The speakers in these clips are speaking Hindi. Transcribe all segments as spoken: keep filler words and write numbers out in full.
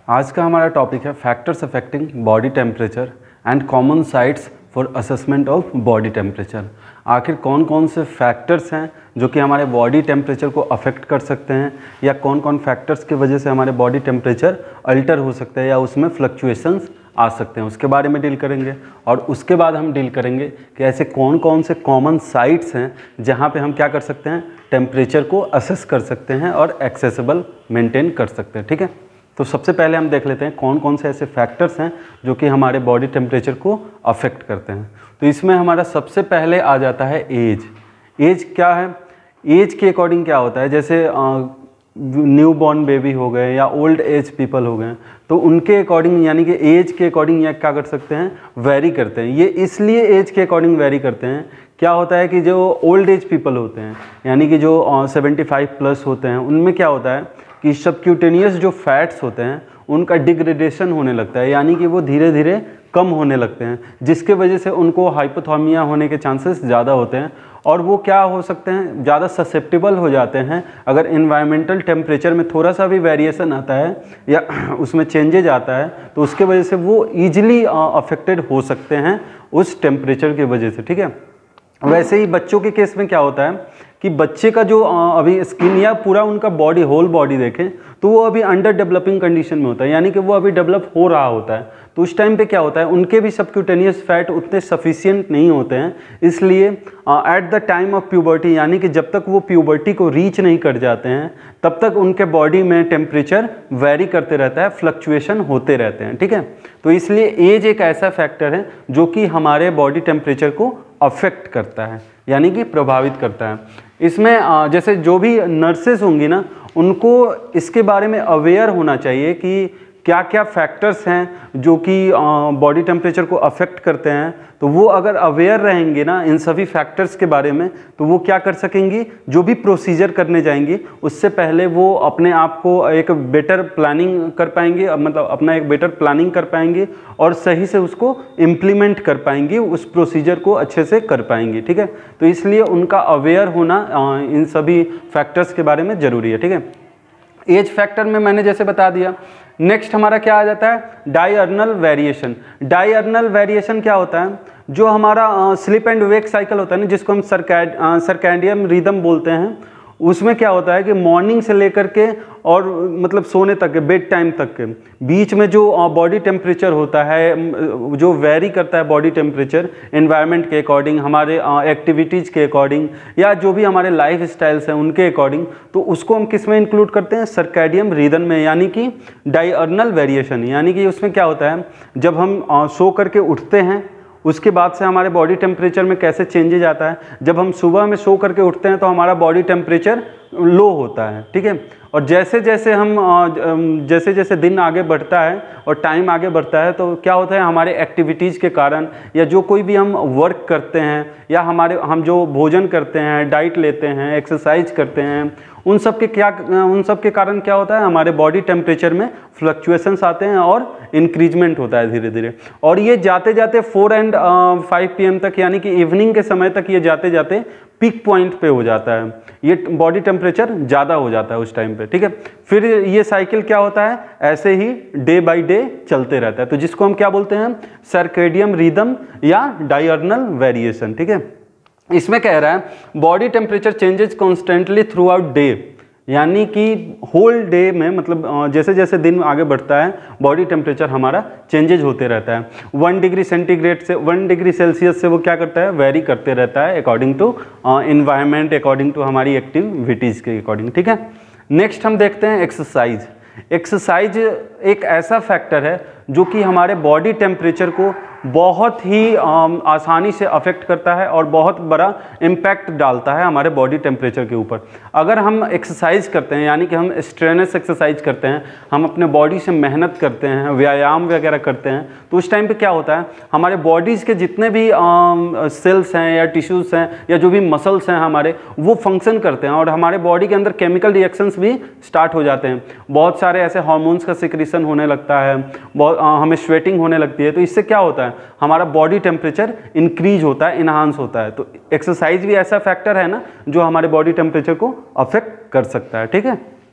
आज का हमारा टॉपिक है factors affecting body temperature and common sites for assessment of body temperature. आखिर कौन कौन से फैक्टर्स हैं जो कि हमारे बॉडी टेम्परेचर को अफेक्ट कर सकते हैं, या कौन कौन फैक्टर्स की वजह से हमारे बॉडी टेम्परेचर अल्टर हो सकते हैं या उसमें फ्लक्चुएशंस आ सकते हैं, उसके बारे में डील करेंगे। और उसके बाद हम डील करेंगे कि ऐसे कौन कौन से कॉमन साइट्स हैं जहाँ पे हम क्या कर सकते हैं, टेम्परेचर को असेस कर सकते हैं और एक्सेसिबल मेंटेन कर सकते हैं। ठीक है, तो सबसे पहले हम देख लेते हैं कौन कौन से ऐसे फैक्टर्स हैं जो कि हमारे बॉडी टेम्परेचर को अफेक्ट करते हैं। तो इसमें हमारा सबसे पहले आ जाता है एज। एज क्या है? एज के अकॉर्डिंग क्या होता है, जैसे न्यू बॉर्न बेबी हो गए या ओल्ड एज पीपल हो गए, तो उनके अकॉर्डिंग यानी कि एज के अकॉर्डिंग या क्या कर सकते हैं, वेरी करते हैं। ये इसलिए एज के अकॉर्डिंग वेरी करते हैं, क्या होता है कि जो ओल्ड एज पीपल होते हैं यानी कि जो सेवेंटी फाइव प्लस होते हैं, उनमें क्या होता है कि सबक्यूटेनियस जो फैट्स होते हैं उनका डिग्रेडेशन होने लगता है, यानी कि वो धीरे धीरे कम होने लगते हैं, जिसके वजह से उनको हाइपोथर्मिया होने के चांसेस ज़्यादा होते हैं। और वो क्या हो सकते हैं, ज़्यादा ससेप्टेबल हो जाते हैं अगर इन्वायरमेंटल टेम्परेचर में थोड़ा सा भी वेरिएशन आता है या उसमें चेंजेज आता है, तो उसके वजह से वो ईजिली अफेक्टेड हो सकते हैं उस टेम्परेचर की वजह से। ठीक है, वैसे ही बच्चों के केस में क्या होता है कि बच्चे का जो अभी स्किन या पूरा उनका बॉडी होल बॉडी देखें तो वो अभी अंडर डेवलपिंग कंडीशन में होता है, यानी कि वो अभी डेवलप हो रहा होता है। तो उस टाइम पे क्या होता है, उनके भी सबक्यूटेनियस फैट उतने सफिशिएंट नहीं होते हैं, इसलिए at the time of puberty यानी कि जब तक वो प्यूबर्टी को रीच नहीं कर जाते हैं तब तक उनके बॉडी में टेम्परेचर वेरी करते रहता है, फ्लक्चुएशन होते रहते हैं। ठीक है, तो इसलिए एज एक ऐसा फैक्टर है जो कि हमारे बॉडी टेम्परेचर को अफेक्ट करता है, यानी कि प्रभावित करता है। इसमें जैसे जो भी नर्सेज होंगी ना, उनको इसके बारे में अवेयर होना चाहिए कि क्या क्या फैक्टर्स हैं जो कि बॉडी टेम्परेचर को अफेक्ट करते हैं। तो वो अगर अवेयर रहेंगे ना इन सभी फैक्टर्स के बारे में, तो वो क्या कर सकेंगी, जो भी प्रोसीजर करने जाएंगी उससे पहले वो अपने आप को एक बेटर प्लानिंग कर पाएंगे, मतलब अपना एक बेटर प्लानिंग कर पाएंगे और सही से उसको इम्प्लीमेंट कर पाएंगी, उस प्रोसीजर को अच्छे से कर पाएंगी। ठीक है, तो इसलिए उनका अवेयर होना इन सभी फैक्टर्स के बारे में ज़रूरी है। ठीक है, एज फैक्टर में मैंने जैसे बता दिया। नेक्स्ट हमारा क्या आ जाता है, डायर्नल वेरिएशन। डायर्नल वेरिएशन क्या होता है, जो हमारा स्लीप एंड वेक साइकिल होता है ना, जिसको हम सर्कैड सर्कैडियन रिदम बोलते हैं, उसमें क्या होता है कि मॉर्निंग से लेकर के और मतलब सोने तक के बेड टाइम तक के बीच में जो बॉडी टेम्परेचर होता है, जो वेरी करता है बॉडी टेम्परेचर एनवायरनमेंट के अकॉर्डिंग, हमारे एक्टिविटीज़ के अकॉर्डिंग, या जो भी हमारे लाइफ स्टाइल्स हैं उनके अकॉर्डिंग, तो उसको हम किस में इंक्लूड करते हैं, सर्कैडियन रिदम में, यानी कि डायर्नल वेरिएशन। यानी कि उसमें क्या होता है, जब हम सो करके उठते हैं उसके बाद से हमारे बॉडी टेम्परेचर में कैसे चेंजेज आता है। जब हम सुबह में सो करके उठते हैं तो हमारा बॉडी टेम्परेचर लो होता है। ठीक है, और जैसे जैसे हम जैसे जैसे दिन आगे बढ़ता है और टाइम आगे बढ़ता है तो क्या होता है, हमारे एक्टिविटीज़ के कारण या जो कोई भी हम वर्क करते हैं या हमारे हम जो भोजन करते हैं, डाइट लेते हैं, एक्सरसाइज करते हैं, उन सब के क्या उन सब के कारण क्या होता है, हमारे बॉडी टेम्परेचर में फ्लक्चुएशंस आते हैं और इंक्रीजमेंट होता है धीरे धीरे। और ये जाते जाते four and five P M तक, यानी कि इवनिंग के समय तक ये जाते जाते पीक पॉइंट पे हो जाता है, ये बॉडी टेम्परेचर ज़्यादा हो जाता है उस टाइम पे। ठीक है, फिर ये साइकिल क्या होता है, ऐसे ही डे बाय डे चलते रहता है, तो जिसको हम क्या बोलते हैं, सर्कैडियन रिदम या डायर्नल वेरिएशन। ठीक है, इसमें कह रहा है body temperature changes constantly throughout day, यानी कि होल डे में, मतलब जैसे जैसे दिन आगे बढ़ता है बॉडी टेम्परेचर हमारा चेंजेज होते रहता है। वन डिग्री सेंटीग्रेड से वन डिग्री सेल्सियस से वो क्या करता है, वेरी करते रहता है according to environment, according to हमारी एक्टिविटीज़ के अकॉर्डिंग। ठीक है, नेक्स्ट हम देखते हैं एक्सरसाइज। एक्सरसाइज एक ऐसा फैक्टर है जो कि हमारे बॉडी टेम्परेचर को बहुत ही आसानी से अफेक्ट करता है और बहुत बड़ा इम्पैक्ट डालता है हमारे बॉडी टेम्परेचर के ऊपर। अगर हम एक्सरसाइज करते हैं, यानी कि हम स्ट्रेनस एक्सरसाइज करते हैं, हम अपने बॉडी से मेहनत करते हैं, व्यायाम वगैरह करते हैं, तो उस टाइम पे क्या होता है, हमारे बॉडीज़ के जितने भी सेल्स हैं या टिश्यूज़ हैं या जो भी मसल्स हैं हमारे, वो फंक्शन करते हैं और हमारे बॉडी के अंदर केमिकल रिएक्शंस भी स्टार्ट हो जाते हैं। बहुत सारे ऐसे हार्मोन्स का सिक्रीशन होने लगता है, बहुत हमें स्वेटिंग होने लगती है, तो इससे क्या होता है, हमारा बॉडी टेम्परेचर इंक्रीज होता है, इनहांस होता है। तो एक्सरसाइज भी ऐसा फैक्टर है ना जो हमारे बॉडी टेम्परेचर को अफेक्ट कर सकता है। ठीक है,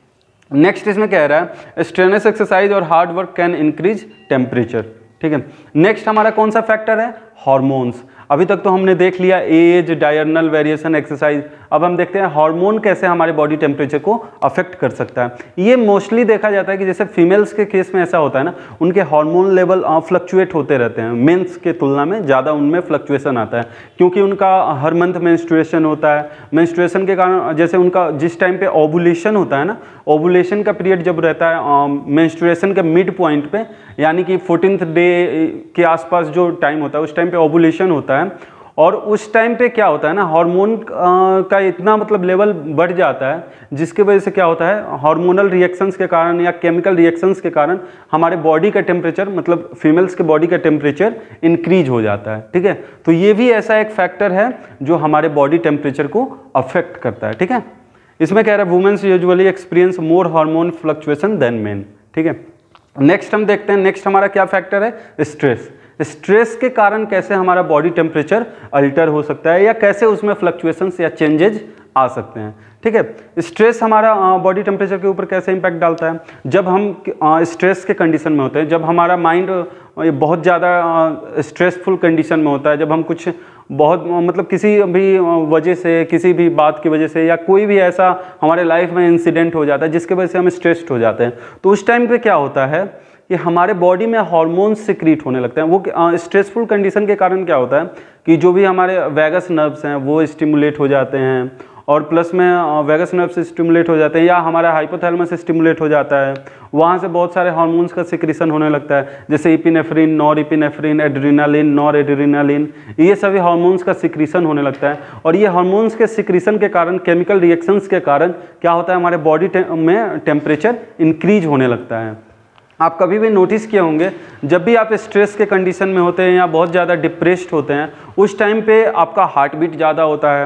नेक्स्ट इसमें कह रहा है स्ट्रेनस एक्सरसाइज और hard work can increase temperature, ठीक है। नेक्स्ट हमारा कौन सा फैक्टर है, हार्मोन्स। अभी तक तो हमने देख लिया एज, डायरनल वेरिएशन, एक्सरसाइज। अब हम देखते हैं हार्मोन कैसे हमारे बॉडी टेम्परेचर को अफेक्ट कर सकता है। ये मोस्टली देखा जाता है कि जैसे फीमेल्स के केस में ऐसा होता है ना, उनके हार्मोन लेवल फ्लक्चुएट होते रहते हैं, मेंस के तुलना में ज़्यादा उनमें फ्लक्चुएशन आता है, क्योंकि उनका हर मंथ मेंस्ट्रुएशन होता है। मेंस्ट्रुएशन के कारण जैसे उनका जिस टाइम पे ओवुलेशन होता है ना, ओवुलेशन का पीरियड जब रहता है मेंस्ट्रुएशन के मिड पॉइंट पे, यानी कि फोर्टीन्थ डे के आसपास जो टाइम होता है उस टाइम पे ओवुलेशन होता है। और उस टाइम पे क्या होता है ना, हार्मोन का इतना मतलब लेवल बढ़ जाता है, जिसकी वजह से क्या होता है, हार्मोनल रिएक्शंस के कारण या केमिकल रिएक्शंस के कारण हमारे बॉडी का टेम्परेचर, मतलब फीमेल्स के बॉडी का टेम्परेचर इंक्रीज हो जाता है, ठीक है। तो ये भी ऐसा एक फैक्टर है जो हमारे बॉडी टेम्परेचर को अफेक्ट करता है, ठीक है। इसमें कह रहा है women's usually experience more hormone fluctuation than men, ठीक है। नेक्स्ट हम देखते हैं, नेक्स्ट हमारा क्या फैक्टर है, स्ट्रेस। स्ट्रेस के कारण कैसे हमारा बॉडी टेम्परेचर अल्टर हो सकता है या कैसे उसमें फ्लक्चुएशंस या चेंजेज आ सकते हैं, ठीक है। स्ट्रेस हमारा बॉडी टेम्परेचर के ऊपर कैसे इंपैक्ट डालता है, जब हम स्ट्रेस के कंडीशन में होते हैं, जब हमारा माइंड बहुत ज़्यादा स्ट्रेसफुल कंडीशन में होता है, जब हम कुछ बहुत मतलब किसी भी वजह से, किसी भी बात की वजह से या कोई भी ऐसा हमारे लाइफ में इंसिडेंट हो जाता है जिसकी वजह से हम स्ट्रेस्ड हो जाते हैं, तो उस टाइम पे क्या होता है कि हमारे बॉडी में हार्मोन्स सिक्रीट होने लगते हैं। वो स्ट्रेसफुल कंडीशन के कारण क्या होता है कि जो भी हमारे वैगस नर्व्स हैं वो स्टिमुलेट हो जाते हैं, और प्लस में वैगस नर्व्स स्टिमुलेट हो जाते हैं या हमारा हाइपोथैलेमस स्टिमुलेट हो जाता है, वहाँ से बहुत सारे हार्मोन्स का सिक्रीशन होने लगता है, जैसे epinephrine, norepinephrine, adrenaline, noradrenaline, ये सभी हार्मोन्स का सिक्रीशन होने लगता है। और ये हार्मोन्स के सिक्रीशन के कारण, केमिकल रिएक्शंस के कारण क्या होता है, हमारे बॉडी में टेम्परेचर इंक्रीज होने लगता है। आप कभी भी नोटिस किए होंगे, जब भी आप स्ट्रेस के कंडीशन में होते हैं या बहुत ज़्यादा डिप्रेस्ड होते हैं, उस टाइम पे आपका हार्ट बीट ज़्यादा होता है,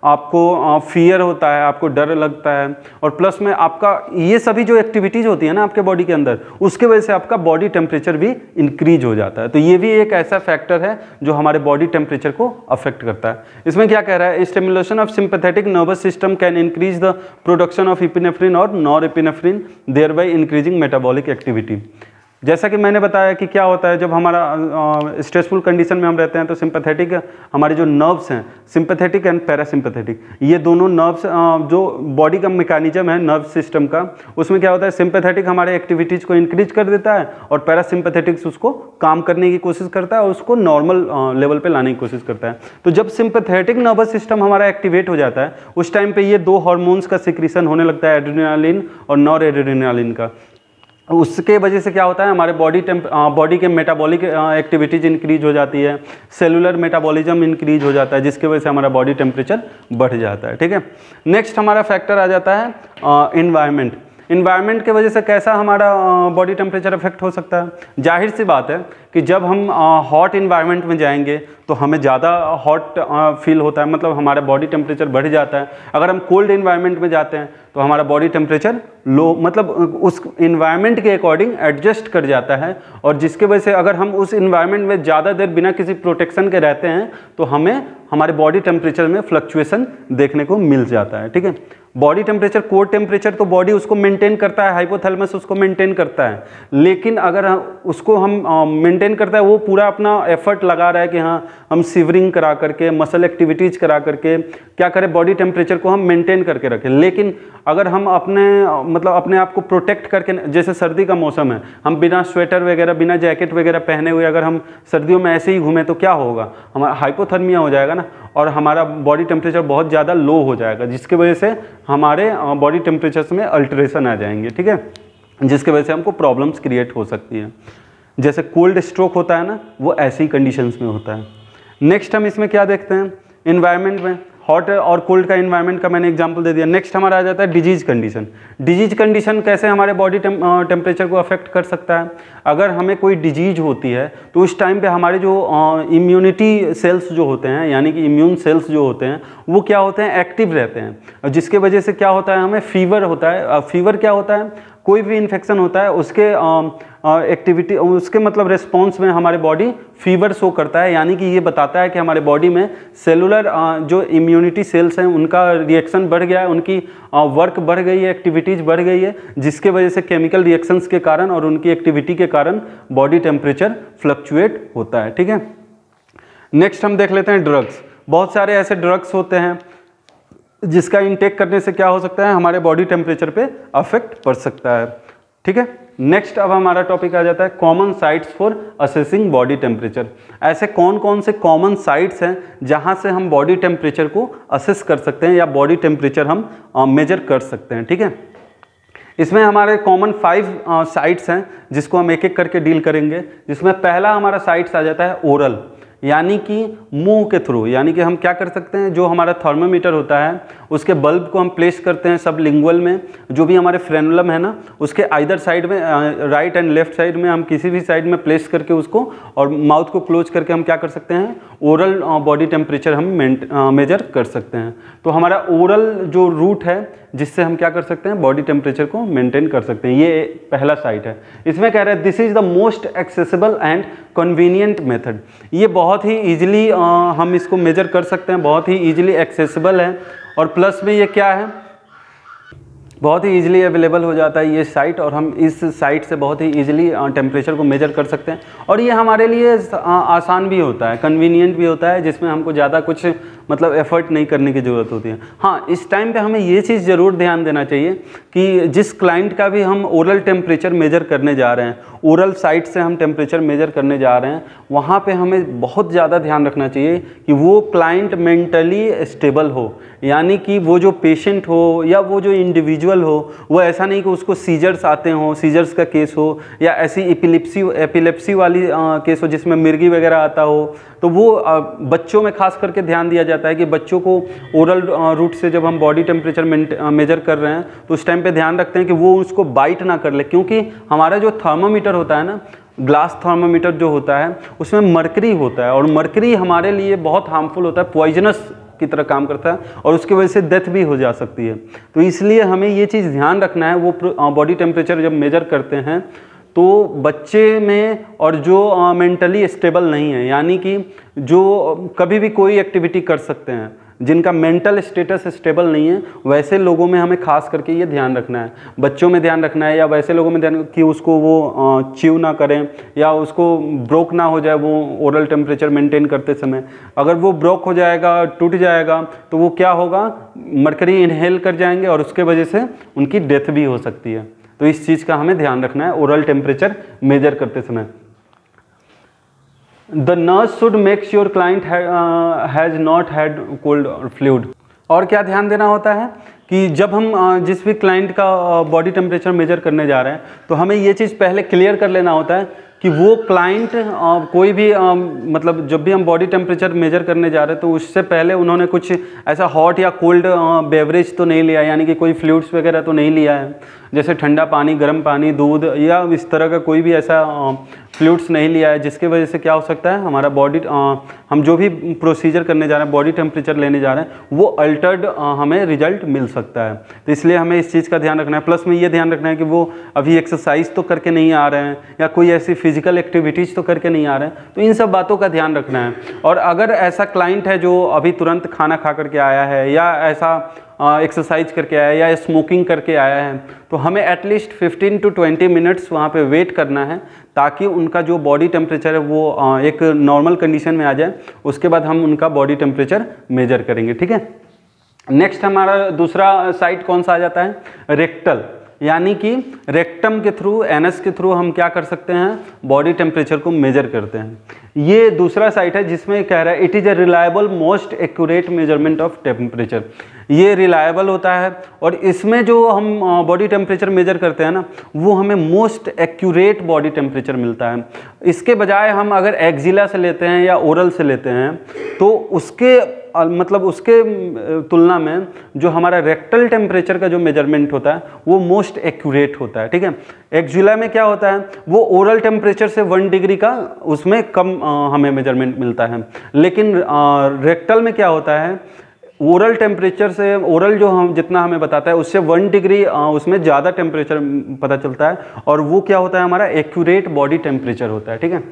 आपको फियर होता है, आपको डर लगता है, और प्लस में आपका ये सभी जो एक्टिविटीज़ होती है ना आपके बॉडी के अंदर, उसके वजह से आपका बॉडी टेम्परेचर भी इंक्रीज हो जाता है। तो ये भी एक ऐसा फैक्टर है जो हमारे बॉडी टेम्परेचर को अफेक्ट करता है। इसमें क्या कह रहा है, stimulation of sympathetic nervous system can increase the production of epinephrine और norepinephrine, thereby increasing metabolic activity. जैसा कि मैंने बताया कि क्या होता है, जब हमारा स्ट्रेसफुल कंडीशन में हम रहते हैं तो सिंपैथेटिक हमारे जो नर्व्स हैं, सिंपैथेटिक एंड पैरासिम्पैथेटिक, ये दोनों नर्व्स जो बॉडी का मैकेनिज्म है नर्व सिस्टम का, उसमें क्या होता है, सिंपैथेटिक हमारे एक्टिविटीज़ को इंक्रीज कर देता है और पैरासिम्पैथेटिक्स उसको काम करने की कोशिश करता है और उसको नॉर्मल लेवल पे लाने की कोशिश करता है। तो जब सिंपैथेटिक नर्वस सिस्टम हमारा एक्टिवेट हो जाता है, उस टाइम पे ये दो हार्मोन्स का सिक्रीशन होने लगता है, एड्रेनालिन और नॉर एड्रेनालिन का। उसके वजह से क्या होता है, हमारे बॉडी टेम्प बॉडी के मेटाबॉलिक एक्टिविटीज इंक्रीज हो जाती है, सेलुलर मेटाबॉलिज्म इंक्रीज हो जाता है, जिसकी वजह से हमारा बॉडी टेम्परेचर बढ़ जाता है, ठीक है। नेक्स्ट हमारा फैक्टर आ जाता है एनवायरनमेंट। इन्वायरमेंट के वजह से कैसा हमारा बॉडी टेम्परेचर अफेक्ट हो सकता है। जाहिर सी बात है कि जब हम हॉट इन्वायरमेंट में जाएंगे तो हमें ज़्यादा हॉट फील होता है, मतलब हमारा बॉडी टेम्परेचर बढ़ जाता है। अगर हम कोल्ड इन्वायरमेंट में जाते हैं तो हमारा बॉडी टेम्परेचर लो, मतलब उस इन्वायरमेंट के अकॉर्डिंग एडजस्ट कर जाता है, और जिसके वजह से अगर हम उस इन्वायरमेंट में ज़्यादा देर बिना किसी प्रोटेक्शन के रहते हैं तो हमें हमारे बॉडी टेम्परेचर में फ्लक्चुएशन देखने को मिल जाता है, ठीक है। बॉडी टेम्परेचर, कोर टेम्परेचर तो बॉडी उसको मेंटेन करता है, हाइपोथैलेमस उसको मेंटेन करता है, लेकिन अगर उसको हम मेंटेन करता है, वो पूरा अपना एफर्ट लगा रहा है कि हाँ हम सिवरिंग करा करके, मसल एक्टिविटीज़ करा करके क्या करें, बॉडी टेम्परेचर को हम मेंटेन करके रखें। लेकिन अगर हम अपने मतलब अपने आप को प्रोटेक्ट करके, जैसे सर्दी का मौसम है, हम बिना स्वेटर वगैरह, बिना जैकेट वगैरह पहने हुए अगर हम सर्दियों में ऐसे ही घूमें तो क्या होगा, हमारा हाइपोथर्मिया हो जाएगा ना, और हमारा बॉडी टेम्परेचर बहुत ज़्यादा लो हो जाएगा, जिसकी वजह से हमारे बॉडी टेम्परेचर्स में अल्टरेशन आ जाएंगे, ठीक है, जिसकी वजह से हमको प्रॉब्लम्स क्रिएट हो सकती है। जैसे कोल्ड स्ट्रोक होता है ना, वो ऐसी कंडीशंस में होता है। नेक्स्ट हम इसमें क्या देखते हैं, इन्वायरमेंट में हॉट और कोल्ड का इन्वायरमेंट का मैंने एग्जांपल दे दिया। नेक्स्ट हमारा आ जाता है डिजीज कंडीशन। डिजीज कंडीशन कैसे हमारे बॉडी टेम्परेचर को अफेक्ट कर सकता है। अगर हमें कोई डिजीज होती है तो उस टाइम पे हमारे जो इम्यूनिटी सेल्स जो होते हैं, यानी कि इम्यून सेल्स जो होते हैं, वो क्या होते हैं, एक्टिव रहते हैं, जिसके वजह से क्या होता है, हमें फीवर होता है। फीवर क्या होता है, कोई भी इन्फेक्शन होता है उसके एक्टिविटी उसके मतलब रिस्पॉन्स में हमारे बॉडी फीवर शो करता है, यानी कि ये बताता है कि हमारे बॉडी में सेलुलर जो इम्यूनिटी सेल्स हैं उनका रिएक्शन बढ़ गया है, उनकी वर्क बढ़ गई है, एक्टिविटीज़ बढ़ गई है, जिसके वजह से केमिकल रिएक्शंस के कारण और उनकी एक्टिविटी के कारण बॉडी टेम्परेचर फ्लक्चुएट होता है। ठीक है, नेक्स्ट हम देख लेते हैं ड्रग्स। बहुत सारे ऐसे ड्रग्स होते हैं जिसका इनटेक करने से क्या हो सकता है, हमारे बॉडी टेम्परेचर पे अफेक्ट पड़ सकता है। ठीक है, नेक्स्ट अब हमारा टॉपिक आ जाता है common sites for assessing body temperature. ऐसे कौन कौन से कॉमन साइट्स हैं जहां से हम बॉडी टेम्परेचर को असेस कर सकते हैं या बॉडी टेम्परेचर हम मेजर कर सकते हैं। ठीक है, इसमें हमारे कॉमन फाइव साइट्स हैं जिसको हम एक एक करके डील करेंगे, जिसमें पहला हमारा साइट्स आ जाता है ओरल, यानी कि मुंह के थ्रू। यानी कि हम क्या कर सकते हैं, जो हमारा थर्मोमीटर होता है उसके बल्ब को हम प्लेस करते हैं सबलिंगुअल में, जो भी हमारे फ्रेनुलम है ना उसके आइदर साइड में, राइट एंड लेफ्ट साइड में, हम किसी भी साइड में प्लेस करके उसको और माउथ को क्लोज करके हम क्या कर सकते हैं, ओरल बॉडी टेम्परेचर हम मेजर कर सकते हैं। तो हमारा ओरल जो रूट है जिससे हम क्या कर सकते हैं, बॉडी टेम्परेचर को मेंटेन कर सकते हैं, ये पहला साइट है। इसमें कह रहा है this is the most accessible and convenient method. ये बहुत ही ईजिली हम इसको मेजर कर सकते हैं, बहुत ही ईजिली एक्सेसिबल है, और प्लस में ये क्या है, बहुत ही ईजिली अवेलेबल हो जाता है ये साइट, और हम इस साइट से बहुत ही ईजिली टेम्परेचर को मेजर कर सकते हैं। और ये हमारे लिए आसान भी होता है, कन्वीनियंट भी होता है, जिसमें हमको ज़्यादा कुछ मतलब एफर्ट नहीं करने की ज़रूरत होती है। हाँ, इस टाइम पे हमें ये चीज़ ज़रूर ध्यान देना चाहिए कि जिस क्लाइंट का भी हम ओरल टेम्परेचर मेजर करने जा रहे हैं, ओरल साइट से हम टेम्परेचर मेजर करने जा रहे हैं, वहाँ पे हमें बहुत ज़्यादा ध्यान रखना चाहिए कि वो क्लाइंट मेंटली स्टेबल हो, यानी कि वो जो पेशेंट हो या वो जो इंडिविजुअल हो, वो ऐसा नहीं कि उसको सीजर्स आते हों, सीजर्स का केस हो, या ऐसी एपिलेप्सी एपिलेप्सी वाली आ, केस हो जिसमें मिर्गी वगैरह आता हो। तो वो आ, बच्चों में खास करके ध्यान दिया जाता है कि बच्चों को ओरल रूट से जब हम बॉडी टेम्परेचर मेजर कर रहे हैं तो उस टाइम पे ध्यान रखते हैं कि वो उसको बाइट ना कर ले, क्योंकि हमारा जो थर्मोमीटर होता है ना, ग्लास थर्मोमीटर जो होता है उसमें मरकरी होता है, और मरकरी हमारे लिए बहुत हार्मफुल होता है, पॉइजनस की तरह काम करता है, और उसकी वजह से डेथ भी हो जा सकती है। तो इसलिए हमें ये चीज़ ध्यान रखना है, वो बॉडी टेम्परेचर जब मेजर करते हैं तो बच्चे में और जो मेंटली स्टेबल नहीं है, यानी कि जो कभी भी कोई एक्टिविटी कर सकते हैं, जिनका मेंटल स्टेटस स्टेबल नहीं है, वैसे लोगों में हमें खास करके ये ध्यान रखना है, बच्चों में ध्यान रखना है, या वैसे लोगों में ध्यान कि उसको वो च्यू ना करें या उसको ब्रोक ना हो जाए वो ओरल टेम्परेचर मेंटेन करते समय। अगर वो ब्रोक हो जाएगा, टूट जाएगा, तो वो क्या होगा, मरकरी इनहेल कर जाएंगे और उसके वजह से उनकी डेथ भी हो सकती है। तो इस चीज़ का हमें ध्यान रखना है ओरल टेम्परेचर मेजर करते समय। The nurse should make sure client has not had cold fluid. और क्या ध्यान देना होता है कि जब हम जिस भी क्लाइंट का बॉडी टेम्परेचर मेजर करने जा रहे हैं तो हमें ये चीज़ पहले क्लियर कर लेना होता है कि वो क्लाइंट कोई भी आ, मतलब जब भी हम बॉडी टेम्परेचर मेजर करने जा रहे हैं तो उससे पहले उन्होंने कुछ ऐसा हॉट या कोल्ड बेवरेज तो नहीं लिया, यानी कि कोई फ्लूइड्स वगैरह तो नहीं लिया है, जैसे ठंडा पानी, गर्म पानी, दूध या इस तरह का कोई भी ऐसा फ्लूइड्स नहीं लिया है, जिसकी वजह से क्या हो सकता है, हमारा बॉडी हम जो भी प्रोसीजर करने जा रहे हैं, बॉडी टेम्परेचर लेने जा रहे हैं, वो अल्टर्ड हमें रिजल्ट मिल सकता है। तो इसलिए हमें इस चीज़ का ध्यान रखना है। प्लस में ये ध्यान रखना है कि वो अभी एक्सरसाइज तो करके नहीं आ रहे हैं या कोई ऐसी फिजिकल एक्टिविटीज़ तो करके नहीं आ रहे हैं, तो इन सब बातों का ध्यान रखना है। और अगर ऐसा क्लाइंट है जो अभी तुरंत खाना खा करके आया है या ऐसा एक्सरसाइज करके आया है या स्मोकिंग करके आया है, तो हमें at least fifteen to twenty minutes वहाँ पे वेट करना है ताकि उनका जो बॉडी टेम्परेचर है वो एक नॉर्मल कंडीशन में आ जाए। उसके बाद हम उनका बॉडी टेम्परेचर मेजर करेंगे। ठीक है, नेक्स्ट हमारा दूसरा साइट कौन सा आ जाता है, रेक्टल, यानी कि रेक्टम के थ्रू, एनस के थ्रू हम क्या कर सकते हैं, बॉडी टेम्परेचर को मेजर करते हैं। ये दूसरा साइट है जिसमें कह रहा है it is a reliable most accurate measurement of temperature. ये रिलायबल होता है और इसमें जो हम बॉडी टेम्परेचर मेजर करते हैं ना, वो हमें मोस्ट एक्यूरेट बॉडी टेम्परेचर मिलता है। इसके बजाय हम अगर एक्जिला से लेते हैं या ओरल से लेते हैं तो उसके मतलब उसके तुलना में जो हमारा रेक्टल टेम्परेचर का जो मेजरमेंट होता है वो मोस्ट एक्यूरेट होता है। ठीक है, एक्जुला में क्या होता है, वो ओरल टेम्परेचर से वन डिग्री का उसमें कम आ, हमें मेजरमेंट मिलता है, लेकिन रेक्टल में क्या होता है, ओरल टेम्परेचर से, ओरल जो हम जितना हमें बताता है उससे वन डिग्री उसमें ज़्यादा टेम्परेचर पता चलता है, और वो क्या होता है हमारा एक्यूरेट बॉडी टेम्परेचर होता है। ठीक है,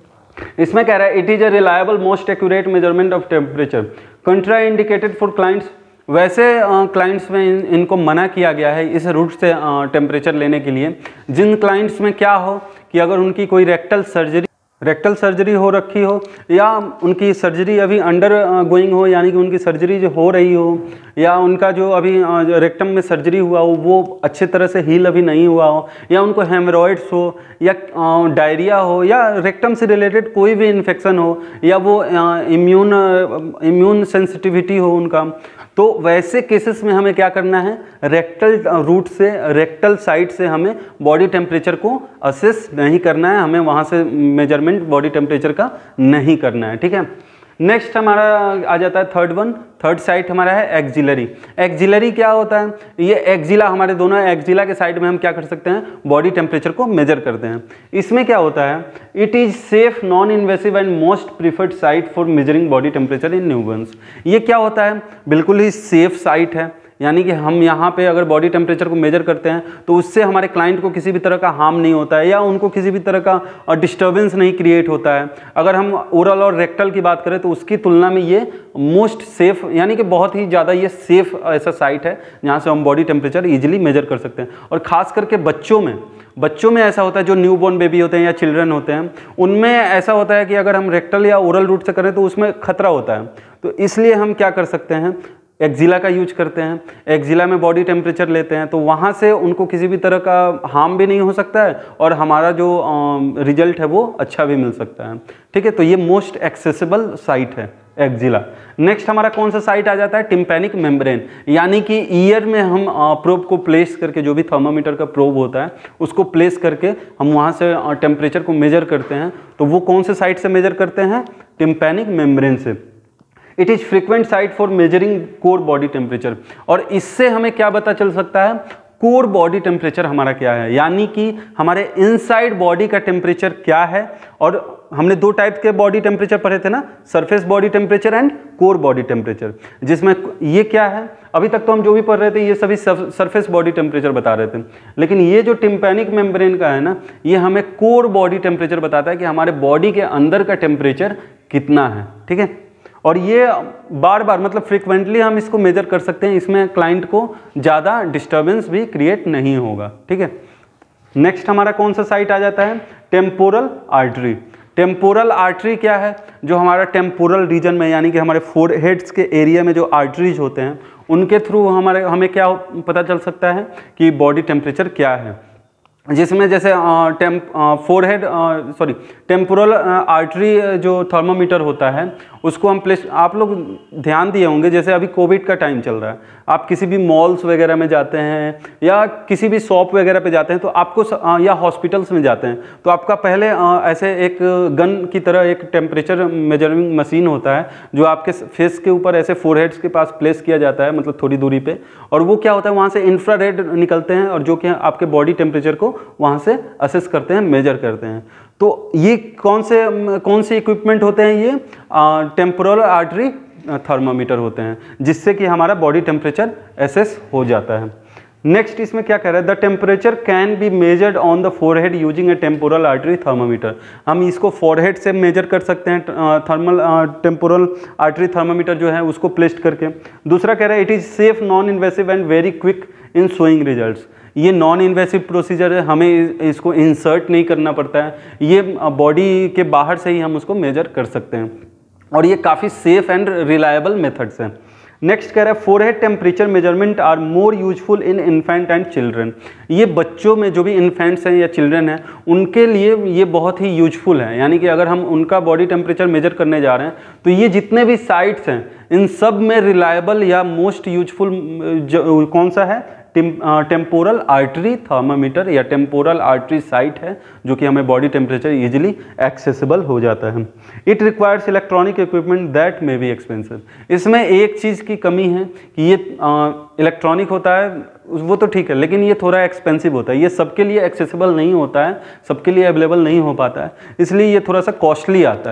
इसमें कह रहा है it is a reliable most accurate measurement of temperature contraindicated for clients. वैसे क्लाइंट्स uh, में इन, इनको मना किया गया है इस रूट से टेम्परेचर uh, लेने के लिए जिन क्लाइंट्स में क्या हो कि अगर उनकी कोई रेक्टल सर्जरी रेक्टल सर्जरी हो रखी हो, या उनकी सर्जरी अभी अंडर गोइंग हो, यानी कि उनकी सर्जरी जो हो रही हो, या उनका जो अभी रेक्टम में सर्जरी हुआ हो वो अच्छे तरह से हील अभी नहीं हुआ हो, या उनको हेमरॉइड्स हो, या डायरिया हो, या रेक्टम से रिलेटेड कोई भी इन्फेक्शन हो, या वो इम्यून इम्यून सेंसिटिविटी हो उनका, तो वैसे केसेस में हमें क्या करना है, रेक्टल रूट से, रेक्टल साइड से हमें बॉडी टेम्परेचर को असेस नहीं करना है, हमें वहाँ से मेजरमेंट बॉडी टेम्परेचर का नहीं करना है। ठीक है, नेक्स्ट हमारा आ जाता है थर्ड वन, थर्ड साइट हमारा है एक्जिलरी। एक्जिलरी क्या होता है, ये एक्जिला, हमारे दोनों एक्जिला के साइड में हम क्या कर सकते हैं, बॉडी टेम्परेचर को मेजर करते हैं। इसमें क्या होता है, it is safe non invasive and most preferred site for measuring body temperature in newborns. ये क्या होता है, बिल्कुल ही सेफ साइट है, यानी कि हम यहाँ पे अगर बॉडी टेम्परेचर को मेजर करते हैं तो उससे हमारे क्लाइंट को किसी भी तरह का हार्म नहीं होता है, या उनको किसी भी तरह का डिस्टर्बेंस नहीं क्रिएट होता है। अगर हम ओरल और रेक्टल की बात करें तो उसकी तुलना में ये मोस्ट सेफ, यानी कि बहुत ही ज़्यादा ये सेफ ऐसा साइट है जहाँ से हम बॉडी टेम्परेचर ईजिली मेजर कर सकते हैं। और ख़ास करके बच्चों में बच्चों में ऐसा होता है, जो न्यू बॉर्न बेबी होते हैं या चिल्ड्रन होते हैं, उनमें ऐसा होता है कि अगर हम रेक्टल या ओरल रूट से करें तो उसमें खतरा होता है। तो इसलिए हम क्या कर सकते हैं, एक्जिला का यूज करते हैं, एक्जिला में बॉडी टेम्परेचर लेते हैं, तो वहाँ से उनको किसी भी तरह का हार्म भी नहीं हो सकता है और हमारा जो रिजल्ट है वो अच्छा भी मिल सकता है। ठीक है, तो ये मोस्ट एक्सेसिबल साइट है एक्जिला। नेक्स्ट हमारा कौन सा साइट आ जाता है, टिम्पैनिक मेम्ब्रेन, यानी कि ईयर में हम प्रोब को प्लेस करके, जो भी थर्मामीटर का प्रोब होता है उसको प्लेस करके हम वहाँ से टेम्परेचर को मेजर करते हैं। तो वो कौन से साइट से मेजर करते हैं, टिम्पैनिक मेम्ब्रेन से। It is frequent site for measuring core body temperature, और इससे हमें क्या पता चल सकता है, कोर बॉडी टेम्परेचर हमारा क्या है, यानी कि हमारे इनसाइड बॉडी का टेम्परेचर क्या है। और हमने दो टाइप के बॉडी टेम्परेचर पढ़े थे ना, surface body temperature and core body temperature, जिसमें ये क्या है, अभी तक तो हम जो भी पढ़ रहे थे ये सभी सरफेस बॉडी टेम्परेचर बता रहे थे, लेकिन ये जो टिम्पैनिक मेम्ब्रेन का है ना, ये हमें कोर बॉडी टेम्परेचर बताता है कि हमारे बॉडी के अंदर का टेम्परेचर कितना है। ठीक है, और ये बार बार मतलब फ्रिक्वेंटली हम इसको मेजर कर सकते हैं, इसमें क्लाइंट को ज़्यादा डिस्टर्बेंस भी क्रिएट नहीं होगा। ठीक है, नेक्स्ट हमारा कौन सा साइट आ जाता है, टेम्पोरल आर्टरी। टेम्पोरल आर्टरी क्या है, जो हमारा टेम्पोरल रीजन में, यानी कि हमारे फोरहेड्स के एरिया में जो आर्टरीज होते हैं उनके थ्रू हमारे हमें क्या पता चल सकता है कि बॉडी टेम्परेचर क्या है, जिसमें जैसे temp forehead sorry temporal artery जो थर्मामीटर होता है उसको हम प्लेस, आप लोग ध्यान दिए होंगे, जैसे अभी कोविड का टाइम चल रहा है, आप किसी भी मॉल्स वगैरह में जाते हैं या किसी भी शॉप वगैरह पे जाते हैं तो आपको, या हॉस्पिटल्स में जाते हैं तो आपका पहले ऐसे एक गन की तरह एक टेम्परेचर मेजरिंग मशीन होता है जो आपके फेस के ऊपर ऐसे फोरहेड्स के पास प्लेस किया जाता है, मतलब थोड़ी दूरी पे, और वो क्या होता है, वहाँ से इंफ्रारेड निकलते हैं और जो कि आपके बॉडी टेम्परेचर को वहाँ से असेस करते हैं, मेजर करते हैं। तो ये कौन से कौन से इक्विपमेंट होते हैं, ये टेम्पोरल आर्टरी थर्मामीटर होते हैं, जिससे कि हमारा बॉडी टेम्परेचर असेस हो जाता है। नेक्स्ट इसमें क्या कह रहा है, the temperature can be measured on the forehead using a temporal artery thermometer. हम इसको फोरहेड से मेजर कर सकते हैं, थर्मल टेम्पोरल आर्टरी थर्मामीटर जो है उसको प्लेस्ड करके। दूसरा कह रहा है it is safe non invasive and very quick in showing results. ये नॉन इन्वेसिव प्रोसीजर है, हमें इसको इंसर्ट नहीं करना पड़ता है, ये बॉडी के बाहर से ही हम उसको मेजर कर सकते हैं, और ये काफ़ी सेफ एंड रिलायबल मेथड्स हैं। नेक्स्ट कह रहा है forehead temperature measurement are more useful in infant and children. ये बच्चों में जो भी इन्फेंट्स हैं या चिल्ड्रन हैं उनके लिए ये बहुत ही यूजफुल है, यानी कि अगर हम उनका बॉडी टेम्परेचर मेजर करने जा रहे हैं तो ये जितने भी साइट्स हैं इन सब में रिलायबल या मोस्ट यूजफुल कौन सा है, टेम्पोरल आर्टरी थर्मामीटर या टेम्पोरल आर्टरी साइट है, जो कि हमें बॉडी टेम्परेचर इजीली एक्सेसिबल हो जाता है। It requires electronic equipment that may be expensive. इसमें एक चीज़ की कमी है कि ये इलेक्ट्रॉनिक होता है, वो तो ठीक है, लेकिन ये थोड़ा एक्सपेंसिव होता है, ये सबके लिए एक्सेसिबल नहीं होता है, सबके लिए अवेलेबल नहीं हो पाता है, इसलिए ये थोड़ा सा कॉस्टली आता है।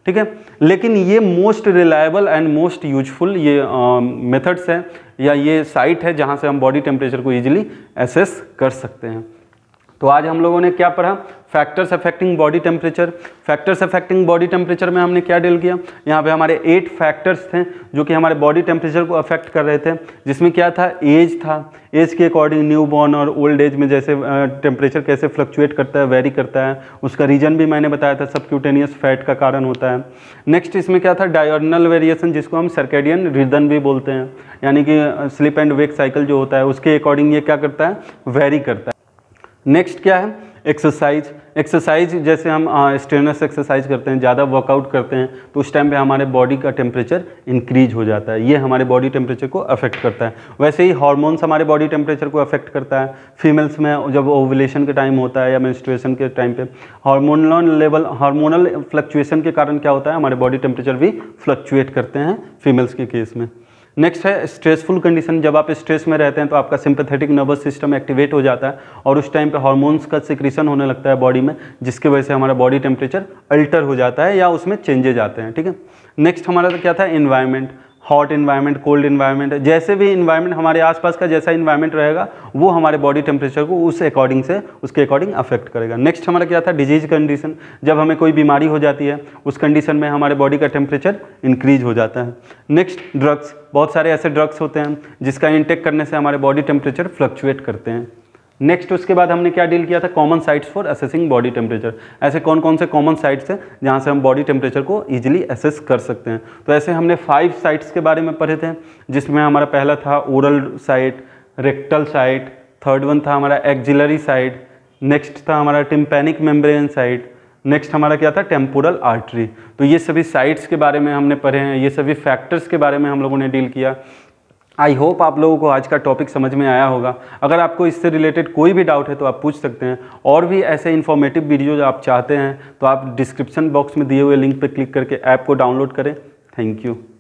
ठीक है। लेकिन ये most reliable and most useful ये मेथड्स हैं या ये साइट है जहाँ से हम बॉडी टेम्परेचर को ईजिली एसेस कर सकते हैं। तो आज हम लोगों ने क्या पढ़ा, factors affecting body temperature. Factors affecting body temperature में हमने क्या डील किया, यहाँ पे हमारे एट फैक्टर्स थे जो कि हमारे बॉडी टेम्परेचर को अफेक्ट कर रहे थे, जिसमें क्या था, एज था। एज के अकॉर्डिंग न्यू बॉर्न और ओल्ड एज में जैसे टेम्परेचर कैसे फ्लक्चुएट करता है, वेरी करता है, उसका रीजन भी मैंने बताया था, सबक्यूटेनियस फैट का कारण होता है। नेक्स्ट इसमें क्या था, डायर्नल वेरिएशन, जिसको हम सर्केडियन रिदम भी बोलते हैं, यानी कि स्लीप एंड वेक साइकिल जो होता है उसके अकॉर्डिंग ये क्या करता है, वेरी करता है। नेक्स्ट क्या है, एक्सरसाइज। एक्सरसाइज जैसे हम स्ट्रेनस एक्सरसाइज करते हैं, ज़्यादा वर्कआउट करते हैं, तो उस टाइम पे हमारे बॉडी का टेम्परेचर इंक्रीज हो जाता है, ये हमारे बॉडी टेम्परेचर को अफेक्ट करता है। वैसे ही हार्मोन्स हमारे बॉडी टेम्परेचर को अफेक्ट करता है। फीमेल्स में जब ओवुलेशन के टाइम होता है या मेंस्ट्रुएशन के टाइम पे हार्मोनल लेवल हार्मोनल फ्लक्चुएशन के कारण क्या होता है, हमारे बॉडी टेम्परेचर भी फ्लक्चुएट करते हैं फीमेल्स के केस में। नेक्स्ट है स्ट्रेसफुल कंडीशन। जब आप स्ट्रेस में रहते हैं तो आपका सिंपैथेटिक नर्वस सिस्टम एक्टिवेट हो जाता है और उस टाइम पे हार्मोन्स का सिक्रीशन होने लगता है बॉडी में, जिसकी वजह से हमारा बॉडी टेम्परेचर अल्टर हो जाता है या उसमें चेंजेज आते हैं, ठीक है। नेक्स्ट हमारा तो क्या था, environment. Hot environment, cold environment, जैसे भी इन्वायरमेंट हमारे आसपास का जैसा इन्वायरमेंट रहेगा वो हमारे बॉडी टेम्परेचर को उस अकॉर्डिंग से उसके अकॉर्डिंग अफेक्ट करेगा। नेक्स्ट हमारा क्या था, डिजीज कंडीशन। जब हमें कोई बीमारी हो जाती है उस कंडीशन में हमारे बॉडी का टेम्परेचर इंक्रीज हो जाता है। Next drugs. बहुत सारे ऐसे ड्रग्स होते हैं जिसका इंटेक करने से हमारे बॉडी टेम्परेचर फ्लक्चुएट करते हैं। नेक्स्ट उसके बाद हमने क्या डील किया था, common sites for assessing body temperature. ऐसे कौन कौन से कॉमन साइट्स हैं जहाँ से हम बॉडी टेम्परेचर को इजीली असेस कर सकते हैं। तो ऐसे हमने फाइव साइट्स के बारे में पढ़े थे, जिसमें हमारा पहला था oral site, rectal site, third one था हमारा एक्जिलरी साइट, नेक्स्ट था हमारा टिम्पैनिक मेम्ब्रेन साइट, नेक्स्ट हमारा क्या था, टेम्पोरल आर्टरी। तो ये सभी साइट्स के बारे में हमने पढ़े हैं, ये सभी फैक्टर्स के बारे में हम लोगों ने डील किया। आई होप आप लोगों को आज का टॉपिक समझ में आया होगा। अगर आपको इससे रिलेटेड कोई भी डाउट है तो आप पूछ सकते हैं, और भी ऐसे इन्फॉर्मेटिव वीडियो आप चाहते हैं तो आप डिस्क्रिप्शन बॉक्स में दिए हुए लिंक पर क्लिक करके ऐप को डाउनलोड करें। Thank you.